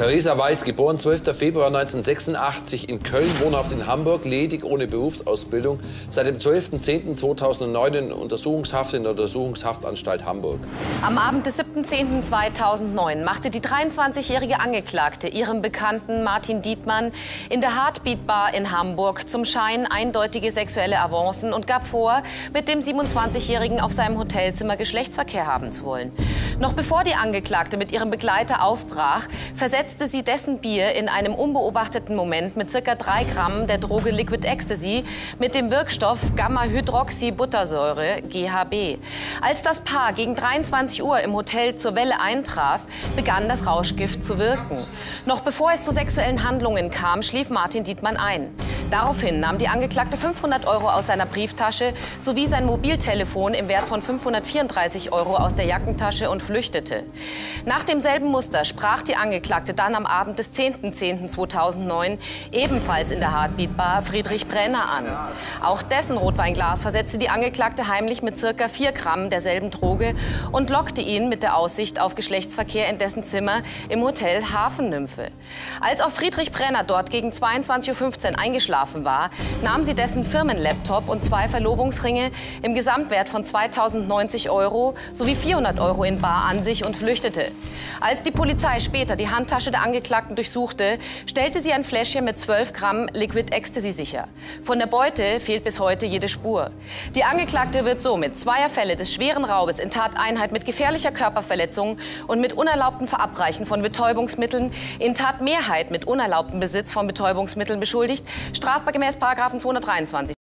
Theresa Weiß, geboren 12. Februar 1986, in Köln, wohnhaft in Hamburg, ledig, ohne Berufsausbildung, seit dem 12.10.2009 in Untersuchungshaft in der Untersuchungshaftanstalt Hamburg. Am Abend des 7.10.2009 machte die 23-jährige Angeklagte ihrem Bekannten Martin Dietmann in der Heartbeat Bar in Hamburg zum Schein eindeutige sexuelle Avancen und gab vor, mit dem 27-Jährigen auf seinem Hotelzimmer Geschlechtsverkehr haben zu wollen. Noch bevor die Angeklagte mit ihrem Begleiter aufbrach, versetzte sie dessen Bier in einem unbeobachteten Moment mit ca. 3 Gramm der Droge Liquid Ecstasy mit dem Wirkstoff Gamma-Hydroxybuttersäure, GHB. Als das Paar gegen 23 Uhr im Hotel zur Welle eintraf, begann das Rauschgift zu wirken. Noch bevor es zu sexuellen Handlungen kam, schlief Martin Dietmann ein. Daraufhin nahm die Angeklagte 500 € aus seiner Brieftasche sowie sein Mobiltelefon im Wert von 534 € aus der Jackentasche und flüchtete. Nach demselben Muster sprach die Angeklagte dann am Abend des 10.10.2009 ebenfalls in der Heartbeat Bar Friedrich Brenner an. Auch dessen Rotweinglas versetzte die Angeklagte heimlich mit ca. 4 Gramm derselben Droge und lockte ihn mit der Aussicht auf Geschlechtsverkehr in dessen Zimmer im Hotel Hafennymphe. Als auch Friedrich Brenner dort gegen 22.15 Uhr eingeschlafen war, nahm sie dessen Firmenlaptop und 2 Verlobungsringe im Gesamtwert von 2.090 € sowie 400 € in bar an sich und flüchtete. Als die Polizei später die Handtasche der Angeklagten durchsuchte, stellte sie ein Fläschchen mit 12 Gramm Liquid Ecstasy sicher. Von der Beute fehlt bis heute jede Spur. Die Angeklagte wird somit zweier Fälle des schweren Raubes in Tateinheit mit gefährlicher Körperverletzung und mit unerlaubtem Verabreichen von Betäubungsmitteln, in Tatmehrheit mit unerlaubtem Besitz von Betäubungsmitteln beschuldigt, strafbar gemäß § 223.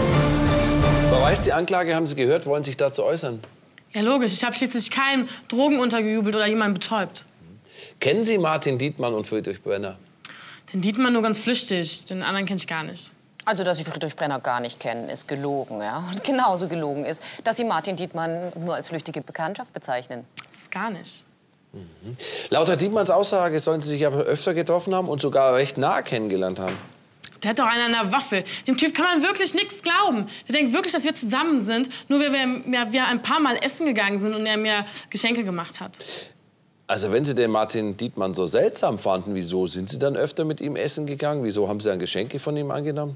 Frau Weiß, die Anklage haben Sie gehört, wollen sich dazu äußern? Ja, logisch. Ich habe schließlich keinen Drogen untergejubelt oder jemanden betäubt. Kennen Sie Martin Dietmann und Friedrich Brenner? Den Dietmann nur ganz flüchtig, den anderen kenne ich gar nicht. Also, dass Sie Friedrich Brenner gar nicht kennen, ist gelogen, ja? Und genauso gelogen ist, dass Sie Martin Dietmann nur als flüchtige Bekanntschaft bezeichnen. Das ist gar nicht. Laut Herr Dietmanns Aussage sollen Sie sich aber öfter getroffen haben und sogar recht nah kennengelernt haben. Der hat doch einen an der Waffe. Dem Typ kann man wirklich nichts glauben. Der denkt wirklich, dass wir zusammen sind, nur weil wir ein paar Mal essen gegangen sind und er mir Geschenke gemacht hat. Also wenn Sie den Martin Dietmann so seltsam fanden, wieso sind Sie dann öfter mit ihm essen gegangen? Wieso haben Sie dann Geschenke von ihm angenommen?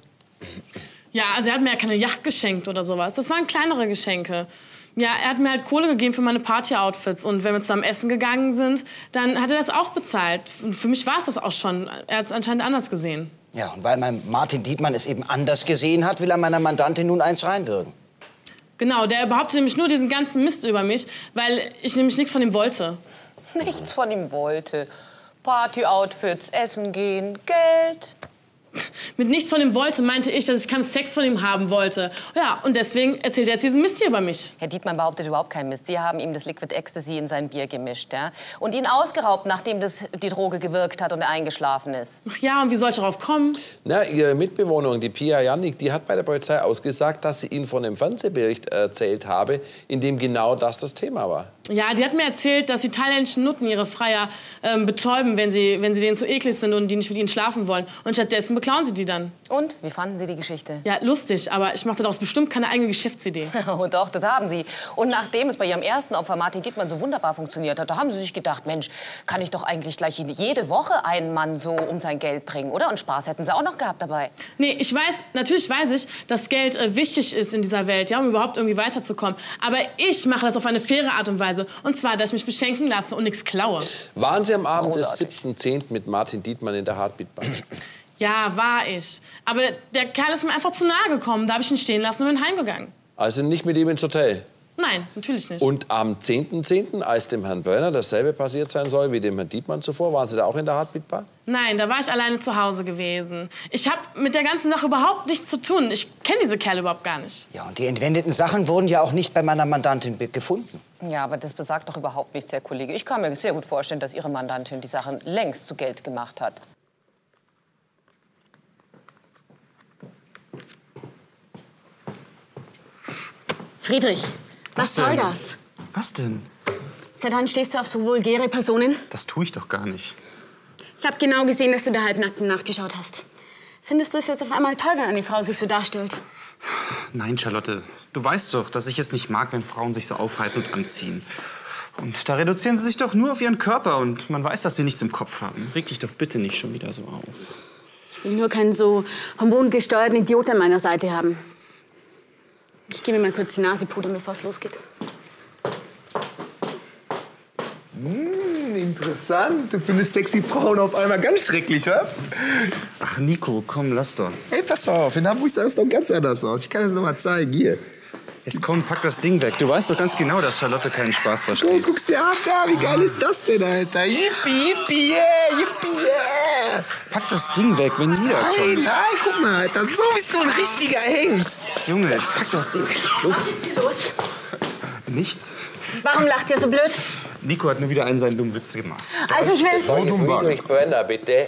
Ja, also er hat mir ja keine Yacht geschenkt oder sowas. Das waren kleinere Geschenke. Ja, er hat mir halt Kohle gegeben für meine Party-Outfits. Und wenn wir zusammen essen gegangen sind, dann hat er das auch bezahlt. Und für mich war es das auch schon. Er hat es anscheinend anders gesehen. Ja, und weil mein Martin Dietmann es eben anders gesehen hat, will er meiner Mandantin nun eins reinwirken. Genau, der behauptet nämlich nur diesen ganzen Mist über mich, weil ich nämlich nichts von ihm wollte. Nichts von ihm wollte. Party-Outfits, essen gehen, Geld. Mit nichts von ihm wollte, meinte ich, dass ich keinen Sex von ihm haben wollte. Ja, und deswegen erzählt er jetzt diesen Mist hier über mich. Herr Dietmann behauptet überhaupt keinen Mist. Sie haben ihm das Liquid Ecstasy in sein Bier gemischt, ja? Und ihn ausgeraubt, nachdem die Droge gewirkt hat und er eingeschlafen ist. Ach ja, und wie soll ich darauf kommen? Na, Ihre Mitbewohnerin, die Pia Jannik, die hat bei der Polizei ausgesagt, dass sie Ihnen von einem Fernsehbericht erzählt habe, in dem genau das Thema war. Ja, die hat mir erzählt, dass die thailändischen Nutten ihre Freier betäuben, wenn sie denen zu eklig sind und die nicht mit ihnen schlafen wollen. Und stattdessen beklauen sie die dann. Und? Wie fanden Sie die Geschichte? Ja, lustig, aber ich machte daraus bestimmt keine eigene Geschäftsidee. Oh doch, das haben Sie. Und nachdem es bei Ihrem ersten Opfer Martin Dietmann so wunderbar funktioniert hat, da haben Sie sich gedacht, Mensch, kann ich doch eigentlich gleich jede Woche einen Mann so um sein Geld bringen, oder? Und Spaß hätten Sie auch noch gehabt dabei. Nee, natürlich weiß ich, dass Geld wichtig ist in dieser Welt, ja, um überhaupt irgendwie weiterzukommen. Aber ich mache das auf eine faire Art und Weise. Und zwar, dass ich mich beschenken lasse und nichts klaue. Waren Sie am Abend Großartig. des 7.10. mit Martin Dietmann in der Heartbeat Bar? Ja, war ich. Aber der Kerl ist mir einfach zu nahe gekommen. Da habe ich ihn stehen lassen und bin heimgegangen. Also nicht mit ihm ins Hotel? Nein, natürlich nicht. Und am 10.10., als dem Herrn Brenner dasselbe passiert sein soll wie dem Herrn Dietmann zuvor, waren Sie da auch in der Heartbeat Bar? Nein, da war ich alleine zu Hause gewesen. Ich habe mit der ganzen Sache überhaupt nichts zu tun. Ich kenne diese Kerle überhaupt gar nicht. Ja, und die entwendeten Sachen wurden ja auch nicht bei meiner Mandantin gefunden. Ja, aber das besagt doch überhaupt nichts, Herr Kollege. Ich kann mir sehr gut vorstellen, dass Ihre Mandantin die Sachen längst zu Geld gemacht hat. Friedrich, was soll das? Was denn? Seit wann stehst du auf so vulgäre Personen? Das tue ich doch gar nicht. Ich habe genau gesehen, dass du der Halbnackten nachgeschaut hast. Findest du es jetzt auf einmal toll, wenn eine Frau sich so darstellt? Nein, Charlotte. Du weißt doch, dass ich es nicht mag, wenn Frauen sich so aufreizend anziehen. Und da reduzieren sie sich doch nur auf ihren Körper. Und man weiß, dass sie nichts im Kopf haben. Reg dich doch bitte nicht schon wieder so auf. Ich will nur keinen so hormongesteuerten Idiot an meiner Seite haben. Ich gehe mir mal kurz die Nase pudern, bevor es losgeht. Interessant. Du findest sexy Frauen auf einmal ganz schrecklich, was? Ach, Nico, komm, lass das. Hey, pass auf. In Hamburg sah es doch ganz anders aus. Ich kann das noch mal zeigen. Hier. Jetzt komm, pack das Ding weg. Du weißt doch ganz genau, dass Charlotte keinen Spaß Guck, versteht. guck's dir an, da. Wie geil ist das denn, Alter? Yippie, yippie, yeah, yippie, yeah. Pack das Ding weg, wenn Nina Nein, kommt. nein, guck mal, Alter. So bist du ein richtiger Hengst. Junge, jetzt pack das Ding weg. Los. Was ist hier los? Nichts. Warum lacht ihr so blöd? Nico hat nur wieder einen seinen dummen Witz gemacht. Also ich will... Friedrich Brenner, bitte.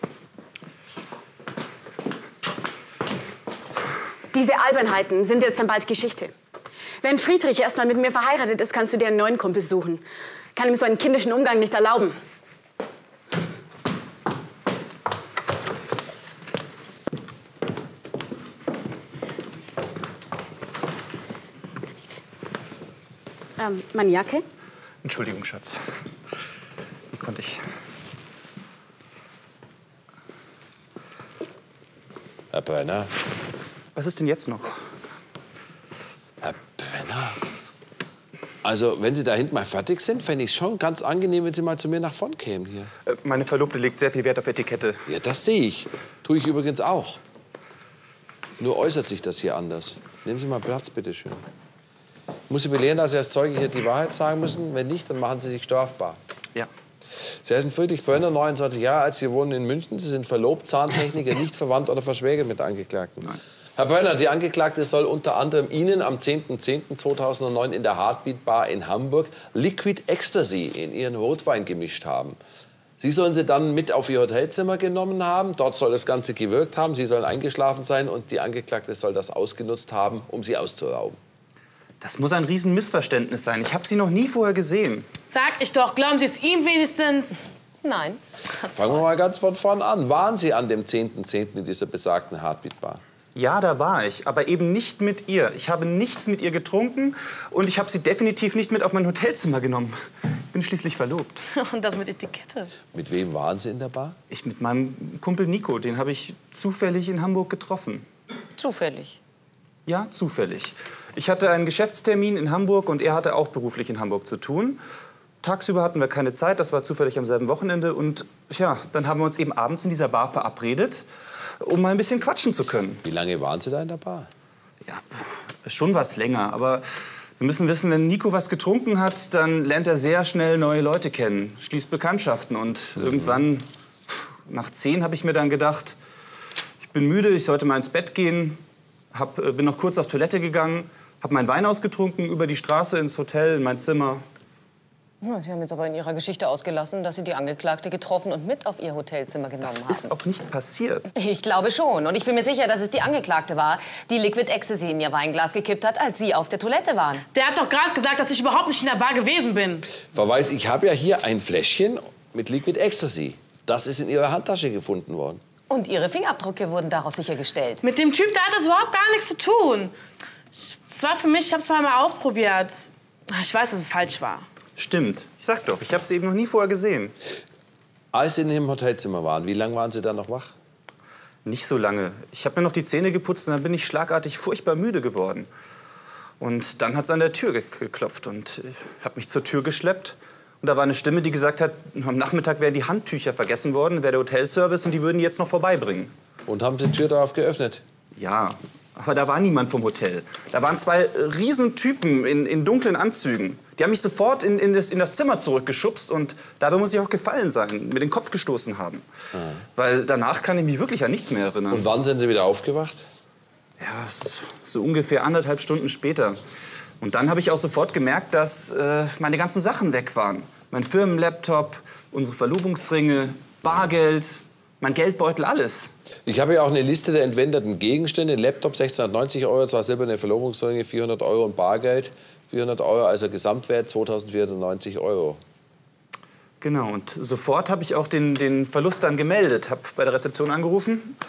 Diese Albernheiten sind jetzt dann bald Geschichte. Wenn Friedrich erst mal mit mir verheiratet ist, kannst du dir einen neuen Kumpel suchen. Kann ihm so einen kindischen Umgang nicht erlauben. Meine Jacke? Entschuldigung, Schatz. Wie konnte ich? Herr Brenner. Was ist denn jetzt noch? Herr Brenner. Also, wenn Sie da hinten mal fertig sind, fände ich es schon ganz angenehm, wenn Sie mal zu mir nach vorn kämen hier. Meine Verlobte legt sehr viel Wert auf Etikette. Ja, das sehe ich. Tue ich übrigens auch. Nur äußert sich das hier anders. Nehmen Sie mal Platz, bitte schön. Ich muss Sie belehren, dass Sie als Zeuge hier die Wahrheit sagen müssen. Wenn nicht, dann machen Sie sich strafbar. Ja. Sie heißen Friedrich Brenner, 29 Jahre alt. Sie wohnen in München. Sie sind verlobt, Zahntechniker, nicht verwandt oder verschwägert mit der Angeklagten. Nein. Herr Brenner, die Angeklagte soll unter anderem Ihnen am 10.10.2009 in der Heartbeat Bar in Hamburg Liquid Ecstasy in Ihren Rotwein gemischt haben. Sie sollen sie dann mit auf Ihr Hotelzimmer genommen haben. Dort soll das Ganze gewirkt haben. Sie sollen eingeschlafen sein und die Angeklagte soll das ausgenutzt haben, um Sie auszurauben. Das muss ein Riesenmissverständnis sein. Ich habe sie noch nie vorher gesehen. Sag ich doch, glauben Sie es ihm wenigstens? Nein. Fangen wir mal ganz von vorn an. Waren Sie an dem 10.10. in dieser besagten Heartbeat Bar? Ja, da war ich, aber eben nicht mit ihr. Ich habe nichts mit ihr getrunken und ich habe sie definitiv nicht mit auf mein Hotelzimmer genommen. Ich bin schließlich verlobt. Und das mit Etikette. Mit wem waren Sie in der Bar? Ich mit meinem Kumpel Nico, den habe ich zufällig in Hamburg getroffen. Zufällig. Ja, zufällig. Ich hatte einen Geschäftstermin in Hamburg und er hatte auch beruflich in Hamburg zu tun. Tagsüber hatten wir keine Zeit, das war zufällig am selben Wochenende. Und ja, dann haben wir uns eben abends in dieser Bar verabredet, um mal ein bisschen quatschen zu können. Wie lange waren Sie da in der Bar? Ja, schon was länger, aber wir müssen wissen, wenn Nico was getrunken hat, dann lernt er sehr schnell neue Leute kennen, schließt Bekanntschaften. Und irgendwann, nach 10, habe ich mir dann gedacht, ich bin müde, ich sollte mal ins Bett gehen. Bin noch kurz auf Toilette gegangen, habe meinen Wein ausgetrunken, über die Straße ins Hotel, in mein Zimmer. Ja, Sie haben jetzt aber in Ihrer Geschichte ausgelassen, dass Sie die Angeklagte getroffen und mit auf Ihr Hotelzimmer genommen haben. Ist auch nicht passiert. Ich glaube schon. Und ich bin mir sicher, dass es die Angeklagte war, die Liquid Ecstasy in ihr Weinglas gekippt hat, als Sie auf der Toilette waren. Der hat doch gerade gesagt, dass ich überhaupt nicht in der Bar gewesen bin. Frau Weiß, ich habe ja hier ein Fläschchen mit Liquid Ecstasy. Das ist in Ihrer Handtasche gefunden worden. Und Ihre Fingerabdrücke wurden darauf sichergestellt. Mit dem Typ, da hat das überhaupt gar nichts zu tun. Es war für mich, ich habe es mal ausprobiert. Ich weiß, dass es falsch war. Stimmt. Ich sag doch, ich habe sie eben noch nie vorher gesehen. Als Sie in Ihrem Hotelzimmer waren, wie lange waren Sie da noch wach? Nicht so lange. Ich habe mir noch die Zähne geputzt und dann bin ich schlagartig furchtbar müde geworden. Und dann hat es an der Tür geklopft und ich habe mich zur Tür geschleppt. Und da war eine Stimme, die gesagt hat, am Nachmittag wären die Handtücher vergessen worden, wäre der Hotelservice und die würden die jetzt noch vorbeibringen. Und haben Sie die Tür darauf geöffnet? Ja, aber da war niemand vom Hotel. Da waren zwei Riesentypen in dunklen Anzügen. Die haben mich sofort in das Zimmer zurückgeschubst und dabei muss ich auch gefallen sein, mir den Kopf gestoßen haben. Weil danach kann ich mich wirklich an nichts mehr erinnern. Und wann sind Sie wieder aufgewacht? Ja, so ungefähr 1,5 Stunden später. Und dann habe ich auch sofort gemerkt, dass meine ganzen Sachen weg waren. Mein Firmenlaptop, unsere Verlobungsringe, Bargeld, mein Geldbeutel, alles. Ich habe ja auch eine Liste der entwendeten Gegenstände. Laptop 1690 €, zwei silberne Verlobungsringe, 400 € und Bargeld. 400 €, also Gesamtwert 2490 €. Genau, und sofort habe ich auch den Verlust dann gemeldet. Habe bei der Rezeption angerufen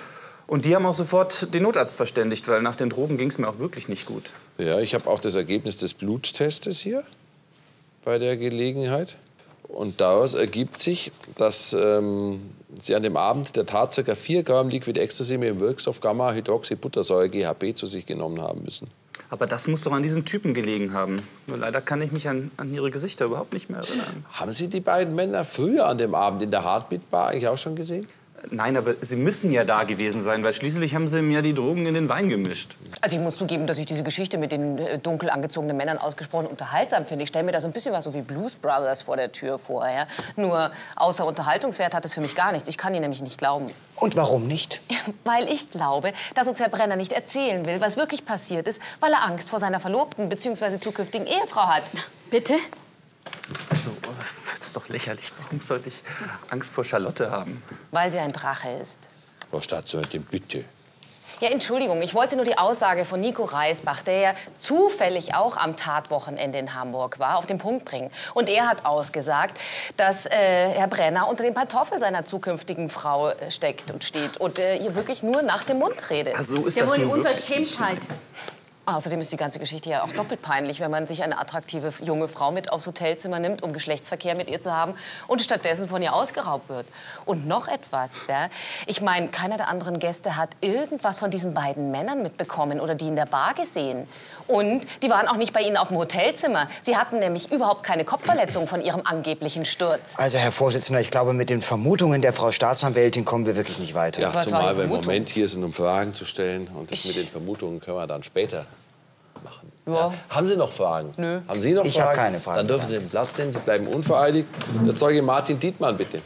Und die haben auch sofort den Notarzt verständigt, weil nach den Drogen ging es mir auch wirklich nicht gut. Ja, ich habe auch das Ergebnis des Bluttestes hier bei der Gelegenheit. Und daraus ergibt sich, dass Sie an dem Abend der Tat ca. 4 Gramm Liquid Ecstasy mit dem Wirkstoff Gamma-Hydroxybuttersäure GHB zu sich genommen haben müssen. Aber das muss doch an diesen Typen gelegen haben. Nur leider kann ich mich an ihre Gesichter überhaupt nicht mehr erinnern. Haben Sie die beiden Männer früher an dem Abend in der Heartbeat Bar eigentlich auch schon gesehen? Nein, aber sie müssen ja da gewesen sein, weil schließlich haben sie mir die Drogen in den Wein gemischt. Also ich muss zugeben, dass ich diese Geschichte mit den dunkel angezogenen Männern ausgesprochen unterhaltsam finde. Ich stelle mir da so ein bisschen was so wie Blues Brothers vor der Tür vor. Ja? Nur außer Unterhaltungswert hat es für mich gar nichts. Ich kann Ihnen nämlich nicht glauben. Und warum nicht? Weil ich glaube, dass uns Herr Brenner nicht erzählen will, was wirklich passiert ist, weil er Angst vor seiner Verlobten bzw. zukünftigen Ehefrau hat. Bitte? Also, das ist doch lächerlich. Warum sollte ich Angst vor Charlotte haben? Weil sie ein Drache ist. Frau Staatsanwältin, bitte. Ja, Entschuldigung, ich wollte nur die Aussage von Nico Reisbach, der ja zufällig auch am Tatwochenende in Hamburg war, auf den Punkt bringen. Und er hat ausgesagt, dass Herr Brenner unter dem Pantoffel seiner zukünftigen Frau steckt und steht und ihr wirklich nur nach dem Mund redet. Ach, so ist Ja, das wohl eine nun wirklich? Unverschämtheit. Außerdem ist die ganze Geschichte ja auch doppelt peinlich, wenn man sich eine attraktive junge Frau mit aufs Hotelzimmer nimmt, um Geschlechtsverkehr mit ihr zu haben und stattdessen von ihr ausgeraubt wird. Und noch etwas, ja. Ich meine, keiner der anderen Gäste hat irgendwas von diesen beiden Männern mitbekommen oder die in der Bar gesehen. Und die waren auch nicht bei Ihnen auf dem Hotelzimmer. Sie hatten nämlich überhaupt keine Kopfverletzung von ihrem angeblichen Sturz. Also, Herr Vorsitzender, ich glaube, mit den Vermutungen der Frau Staatsanwältin kommen wir wirklich nicht weiter. Ja, Was war zumal die wir im Vermutung? Moment hier sind, um Fragen zu stellen. Und das mit den Vermutungen können wir dann später machen. Ja. Haben Sie noch Fragen? Nö. Haben Sie noch Ich Fragen? habe keine Fragen. Dann dürfen Sie den Platz nehmen. Sie bleiben unvereidigt. Der Zeuge Martin Dietmann, bitte.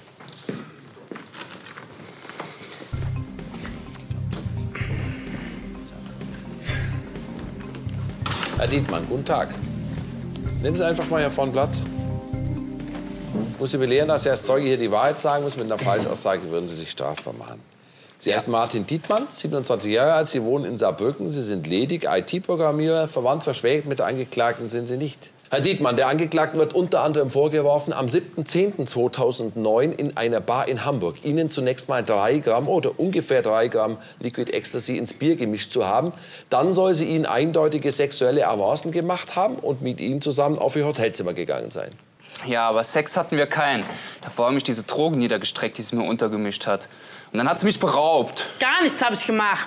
Herr Dietmann, guten Tag. Nehmen Sie einfach mal hier vorne Platz. Ich muss Sie belehren, dass Sie als Zeuge hier die Wahrheit sagen müssen. Mit einer Falschaussage würden Sie sich strafbar machen. Sie heißen Martin Dietmann, 27 Jahre alt, Sie wohnen in Saarbrücken, Sie sind ledig, IT-Programmierer, verwandt, verschwägert mit der Angeklagten sind Sie nicht. Herr Dietmann, der Angeklagten wird unter anderem vorgeworfen, am 7.10.2009 in einer Bar in Hamburg Ihnen zunächst mal 3 Gramm oder ungefähr 3 Gramm Liquid Ecstasy ins Bier gemischt zu haben. Dann soll sie Ihnen eindeutige sexuelle Avancen gemacht haben und mit Ihnen zusammen auf Ihr Hotelzimmer gegangen sein. Ja, aber Sex hatten wir keinen. Davor haben mich diese Drogen niedergestreckt, die sie mir untergemischt hat. Und dann hat sie mich beraubt. Gar nichts habe ich gemacht.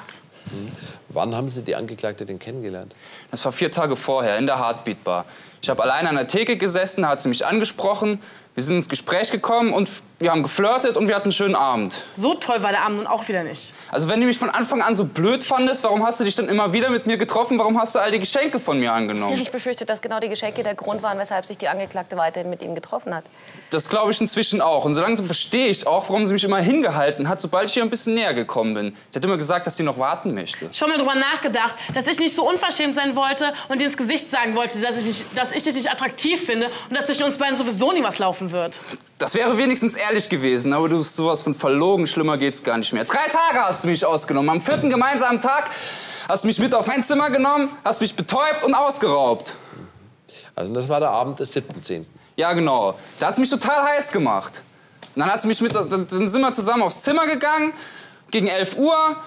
Wann haben Sie die Angeklagte denn kennengelernt? Das war 4 Tage vorher in der Heartbeat Bar. Ich habe allein an der Theke gesessen, da hat sie mich angesprochen. Wir sind ins Gespräch gekommen und wir haben geflirtet und wir hatten einen schönen Abend. So toll war der Abend nun auch wieder nicht. Also wenn du mich von Anfang an so blöd fandest, warum hast du dich dann immer wieder mit mir getroffen? Warum hast du all die Geschenke von mir angenommen? Ich befürchte, dass genau die Geschenke der Grund waren, weshalb sich die Angeklagte weiterhin mit ihm getroffen hat. Das glaube ich inzwischen auch. Und so langsam verstehe ich auch, warum sie mich immer hingehalten hat, sobald ich ihr ein bisschen näher gekommen bin. Sie hat immer gesagt, dass sie noch warten möchte. Schon mal drüber nachgedacht, dass ich nicht so unverschämt sein wollte und dir ins Gesicht sagen wollte, dass ich dich nicht attraktiv finde und dass zwischen uns beiden sowieso nie was laufen wird. Das wäre wenigstens ehrlich gewesen, aber du bist sowas von verlogen. Schlimmer geht's gar nicht mehr. 3 Tage hast du mich ausgenommen. Am 4. gemeinsamen Tag hast du mich mit auf mein Zimmer genommen, hast mich betäubt und ausgeraubt. Also das war der Abend des 7.10. Ja, genau. Da hat sie mich total heiß gemacht. Und dann hat sie mich dann sind wir zusammen aufs Zimmer gegangen, gegen 11 Uhr.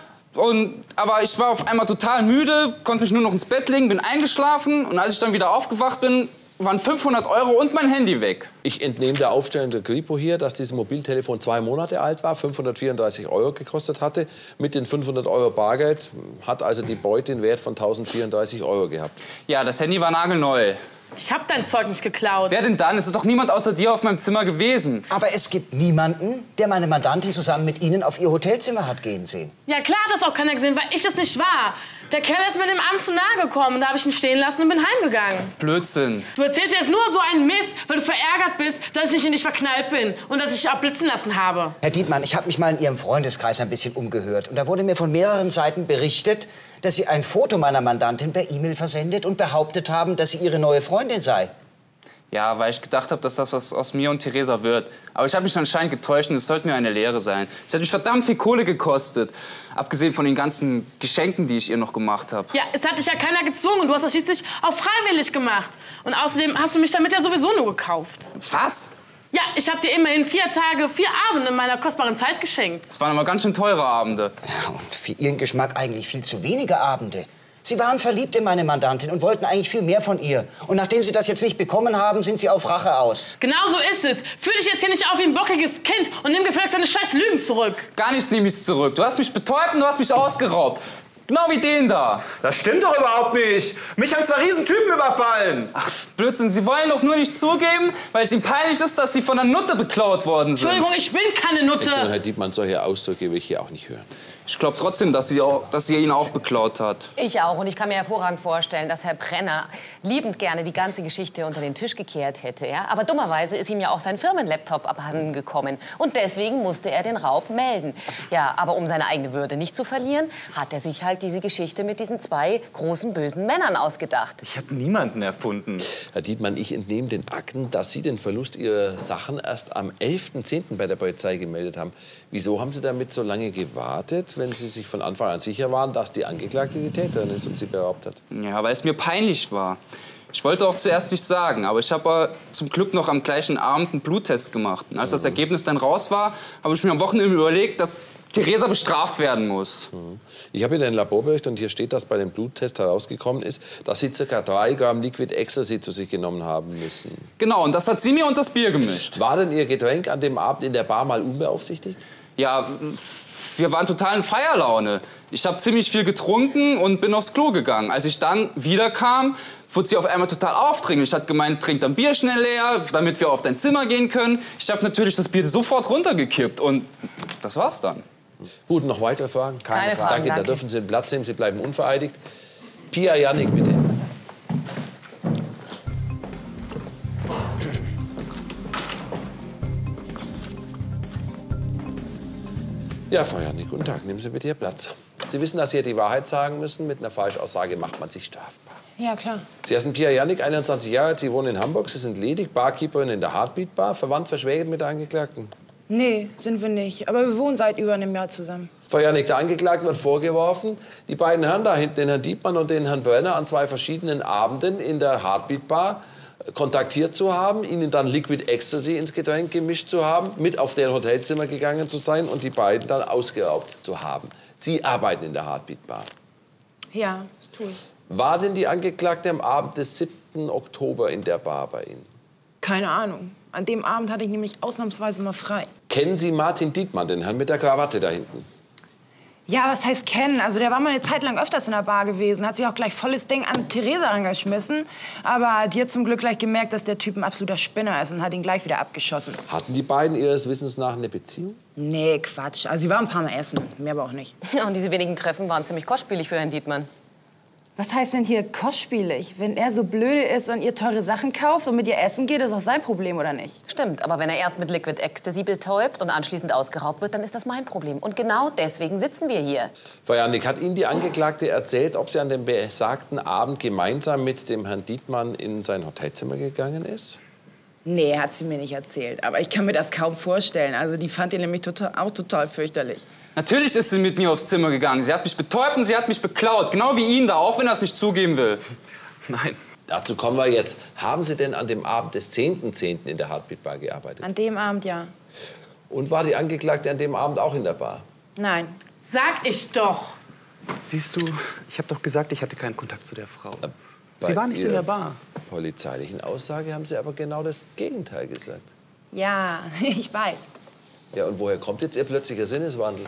Aber ich war auf einmal total müde, konnte mich nur noch ins Bett legen, bin eingeschlafen. Und als ich dann wieder aufgewacht bin, waren 500 € und mein Handy weg. Ich entnehme der Aufstellung der Kripo hier, dass dieses Mobiltelefon 2 Monate alt war, 534 € gekostet hatte. Mit den 500 € Bargeld hat also die Beute den Wert von 1034 € gehabt. Ja, das Handy war nagelneu. Ich hab dein Zeug nicht geklaut. Wer denn dann? Es ist doch niemand außer dir auf meinem Zimmer gewesen. Aber es gibt niemanden, der meine Mandantin zusammen mit Ihnen auf ihr Hotelzimmer hat gehen sehen. Ja klar hat das auch keiner gesehen, weil ich es nicht war. Der Kerl ist mir dem Abend zu nahe gekommen. Da habe ich ihn stehen lassen und bin heimgegangen. Blödsinn. Du erzählst jetzt nur so einen Mist, weil du verärgert bist, dass ich nicht in dich verknallt bin und dass ich dich abblitzen lassen habe. Herr Dietmann, ich habe mich mal in Ihrem Freundeskreis ein bisschen umgehört. Und da wurde mir von mehreren Seiten berichtet, dass Sie ein Foto meiner Mandantin per E-Mail versendet und behauptet haben, dass sie Ihre neue Freundin sei. Ja, weil ich gedacht habe, dass das was aus mir und Theresa wird. Aber ich habe mich anscheinend getäuscht und es sollte mir eine Lehre sein. Es hat mich verdammt viel Kohle gekostet. Abgesehen von den ganzen Geschenken, die ich ihr noch gemacht habe. Ja, es hat dich ja keiner gezwungen. Du hast das schließlich auch freiwillig gemacht. Und außerdem hast du mich damit ja sowieso nur gekauft. Was? Ja, ich habe dir immerhin 4 Tage, 4 Abende meiner kostbaren Zeit geschenkt. Das waren aber ganz schön teure Abende. Ja, und für Ihren Geschmack eigentlich viel zu wenige Abende. Sie waren verliebt in meine Mandantin und wollten eigentlich viel mehr von ihr. Und nachdem Sie das jetzt nicht bekommen haben, sind Sie auf Rache aus. Genau so ist es. Führ dich jetzt hier nicht auf wie ein bockiges Kind und nimm gefälligst deine scheiß Lügen zurück. Gar nichts nehme ich zurück. Du hast mich betäubt und du hast mich ausgeraubt. Genau wie den da. Das stimmt doch überhaupt nicht. Mich haben 2 Riesentypen überfallen. Ach, Blödsinn, Sie wollen doch nur nicht zugeben, weil es Ihnen peinlich ist, dass Sie von der Nutte beklaut worden sind. Entschuldigung, ich bin keine Nutte. Herr Dietmann, solche Ausdrücke will ich hier auch nicht hören. Ich glaube trotzdem, dass sie ihn auch beklaut hat. Ich auch. Und ich kann mir hervorragend vorstellen, dass Herr Brenner liebend gerne die ganze Geschichte unter den Tisch gekehrt hätte. Ja? Aber dummerweise ist ihm ja auch sein Firmenlaptop abhanden gekommen. Und deswegen musste er den Raub melden. Ja, aber um seine eigene Würde nicht zu verlieren, hat er sich halt diese Geschichte mit diesen 2 großen, bösen Männern ausgedacht. Ich habe niemanden erfunden. Herr Dietmann, ich entnehme den Akten, dass Sie den Verlust Ihrer Sachen erst am 11.10. bei der Polizei gemeldet haben. Wieso haben Sie damit so lange gewartet, wenn Sie sich von Anfang an sicher waren, dass die Angeklagte die Täterin ist und sie beraubt hat? Ja, weil es mir peinlich war. Ich wollte auch zuerst nicht sagen, aber ich habe zum Glück noch am gleichen Abend einen Bluttest gemacht. Und als das Ergebnis dann raus war, habe ich mir am Wochenende überlegt, dass Theresa bestraft werden muss. Ich habe hier den Laborbericht und hier steht, dass bei dem Bluttest herausgekommen ist, dass Sie ca. 3 Gramm Liquid Ecstasy zu sich genommen haben müssen. Genau, und das hat sie mir unter das Bier gemischt. War denn Ihr Getränk an dem Abend in der Bar mal unbeaufsichtigt? Ja, wir waren total in Feierlaune. Ich habe ziemlich viel getrunken und bin aufs Klo gegangen. Als ich dann wiederkam, wurde sie auf einmal total aufdringlich. Hat gemeint, trink dein Bier schnell leer, damit wir auf dein Zimmer gehen können. Ich habe natürlich das Bier sofort runtergekippt und das war's dann. Gut, noch weitere Fragen? Keine Fragen, Danke, da dürfen Sie Platz nehmen, Sie bleiben unvereidigt. Pia Jannik, bitte. Ja, Frau Jannik, guten Tag. Nehmen Sie bitte Ihr Platz. Sie wissen, dass Sie die Wahrheit sagen müssen. Mit einer Falschaussage macht man sich strafbar. Ja, klar. Sie heißen Pia Jannik, 21 Jahre alt. Sie wohnen in Hamburg. Sie sind ledig, Barkeeperin in der Heartbeat Bar. Verwandt, verschwägert mit der Angeklagten? Nee, sind wir nicht. Aber wir wohnen seit über einem Jahr zusammen. Frau Jannik, der Angeklagte wird vorgeworfen, die beiden Herren da hinten, den Herrn Dietmann und den Herrn Brenner, an 2 verschiedenen Abenden in der Heartbeat Bar kontaktiert zu haben, ihnen dann Liquid Ecstasy ins Getränk gemischt zu haben, mit auf deren Hotelzimmer gegangen zu sein und die beiden dann ausgeraubt zu haben. Sie arbeiten in der Heartbeat Bar. Ja, das tue ich. War denn die Angeklagte am Abend des 7. Oktober in der Bar bei Ihnen? Keine Ahnung. An dem Abend hatte ich nämlich ausnahmsweise mal frei. Kennen Sie Martin Dietmann, den Herrn mit der Krawatte da hinten? Ja, was heißt kennen? Also der war mal eine Zeit lang öfters in der Bar gewesen, hat sich auch gleich volles Ding an Theresa angeschmissen. Aber die hat zum Glück gleich gemerkt, dass der Typ ein absoluter Spinner ist und hat ihn gleich wieder abgeschossen. Hatten die beiden Ihres Wissens nach eine Beziehung? Nee, Quatsch. Also sie war ein paar Mal essen, mehr aber auch nicht. Ja, und diese wenigen Treffen waren ziemlich kostspielig für Herrn Dietmann. Was heißt denn hier kostspielig? Wenn er so blöde ist und ihr teure Sachen kauft und mit ihr essen geht, ist das sein Problem, oder nicht? Stimmt, aber wenn er erst mit Liquid Ecstasy betäubt und anschließend ausgeraubt wird, dann ist das mein Problem. Und genau deswegen sitzen wir hier. Frau Jannik, hat Ihnen die Angeklagte erzählt, ob sie an dem besagten Abend gemeinsam mit dem Herrn Dietmann in sein Hotelzimmer gegangen ist? Nee, hat sie mir nicht erzählt. Aber ich kann mir das kaum vorstellen. Also die fand ihn nämlich total fürchterlich. Natürlich ist sie mit mir aufs Zimmer gegangen. Sie hat mich betäubt und sie hat mich beklaut. Genau wie ihn da, auch wenn er es nicht zugeben will. Nein. Dazu kommen wir jetzt. Haben Sie denn an dem Abend des 10.10. in der Heartbeat Bar gearbeitet? An dem Abend ja. Und war die Angeklagte an dem Abend auch in der Bar? Nein. Sag ich doch. Siehst du, ich habe doch gesagt, ich hatte keinen Kontakt zu der Frau. Bei Sie war nicht in der Bar. Polizeilichen Aussage haben Sie aber genau das Gegenteil gesagt. Ja, ich weiß. Ja, und woher kommt jetzt Ihr plötzlicher Sinneswandel?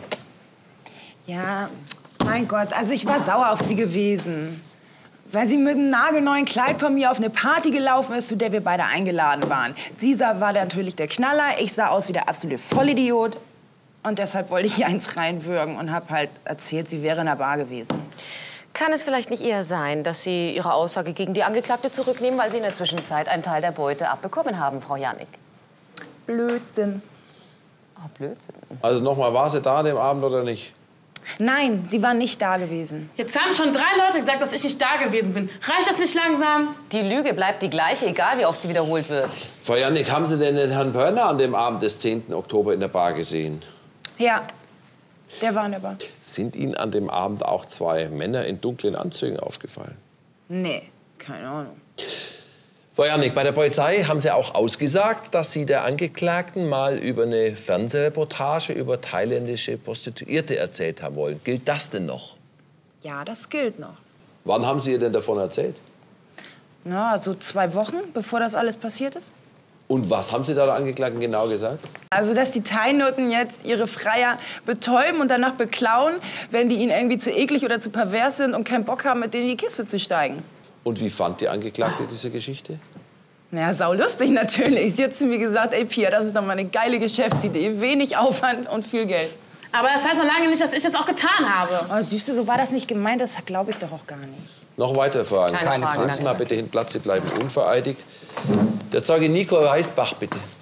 Ja, mein Gott, also ich war sauer auf sie gewesen. Weil sie mit einem nagelneuen Kleid von mir auf eine Party gelaufen ist, zu der wir beide eingeladen waren. Sie war natürlich der Knaller, ich sah aus wie der absolute Vollidiot. Und deshalb wollte ich ihr eins reinwürgen und hab halt erzählt, sie wäre in der Bar gewesen. Kann es vielleicht nicht eher sein, dass Sie Ihre Aussage gegen die Angeklagte zurücknehmen, weil Sie in der Zwischenzeit einen Teil der Beute abbekommen haben, Frau Jannik? Blödsinn. Ah, Blödsinn. Also nochmal, war sie da an dem Abend oder nicht? Nein, sie war nicht da gewesen. Jetzt haben schon 3 Leute gesagt, dass ich nicht da gewesen bin. Reicht das nicht langsam? Die Lüge bleibt die gleiche, egal wie oft sie wiederholt wird. Frau Jannik, haben Sie denn den Herrn Brenner an dem Abend des 10. Oktober in der Bar gesehen? Ja, der war in der Bar. Sind Ihnen an dem Abend auch 2 Männer in dunklen Anzügen aufgefallen? Nee, keine Ahnung. Frau Jannik, bei der Polizei haben Sie auch ausgesagt, dass Sie der Angeklagten mal über eine Fernsehreportage über thailändische Prostituierte erzählt haben wollen. Gilt das denn noch? Ja, das gilt noch. Wann haben Sie ihr denn davon erzählt? Na, so 2 Wochen, bevor das alles passiert ist. Und was haben Sie da der Angeklagten genau gesagt? Also, dass die Thai-Nutten jetzt ihre Freier betäuben und danach beklauen, wenn die ihnen irgendwie zu eklig oder zu pervers sind und keinen Bock haben, mit denen in die Kiste zu steigen. Und wie fand die Angeklagte diese Geschichte? Ja, saulustig natürlich. Sie hat zu mir gesagt, ey Pia, das ist doch mal eine geile Geschäftsidee. Wenig Aufwand und viel Geld. Aber das heißt noch lange nicht, dass ich das auch getan habe. Oh, siehst du, so war das nicht gemeint. Das glaube ich doch auch gar nicht. Noch weitere Fragen? Keine Fragen, Nehmen Sie mal bitte hin Platz, Sie bleiben unvereidigt. Der Zeuge Nico Reisbach, bitte.